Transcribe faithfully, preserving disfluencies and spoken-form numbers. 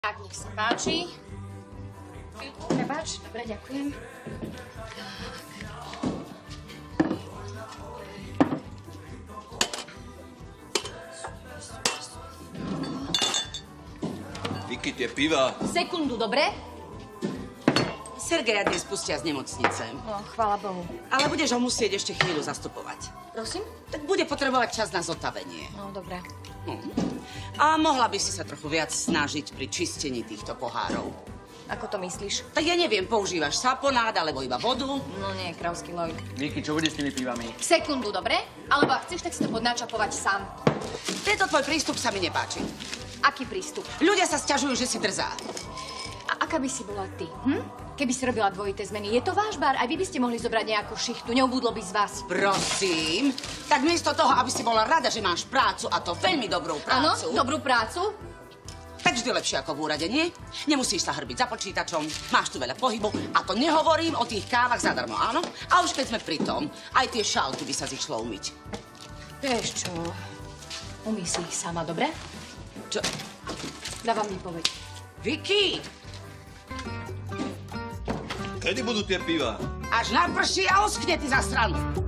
Tak, nech sa páči. Prepáč, dobre, ďakujem. Vicky, tie piva. Sekundu, dobre? Sergeja dnes pustia z nemocnice. No, chvála Bohu. Ale budeš ho musieť ešte chvíľu zastupovať. Prosím? Tak bude potrebovať čas na zotavenie. No, dobre. Hm. A mohla by si sa trochu viac snažiť pri čistení týchto pohárov. Ako to myslíš? Tak ja neviem, používaš saponát alebo iba vodu? No nie, kravský loj. Vicky, čo bude s tými pivami? Sekundu, dobre? Alebo ak chceš, tak si to poď načapovať sám. Tento tvoj prístup sa mi nepáči. Aký prístup? Ľudia sa sťažujú, že si drzá. A aká by si bola ty, hm? Keby si robila dvojité zmeny. Je to váš bar? Aj vy by ste mohli zobrať nejakú šichtu. Neubudlo by z vás. Prosím. Tak miesto toho, aby si bola rada, že máš prácu, a to veľmi dobrú Áno, prácu. dobrú prácu. Tak vždy lepšie ako v úrade, nie? Nemusíš sa hrbiť za počítačom, máš tu veľa pohybu, a to nehovorím o tých kávach zadarmo, áno? A už keď sme pri tom, aj tie šálky by sa zišlo umyť. Vieš čo? Umí si ich sama, dobre? Čo? Dávam výpoveď. Vicky! Kedy budú tie piva? Až naprší a oschne, ty zasran!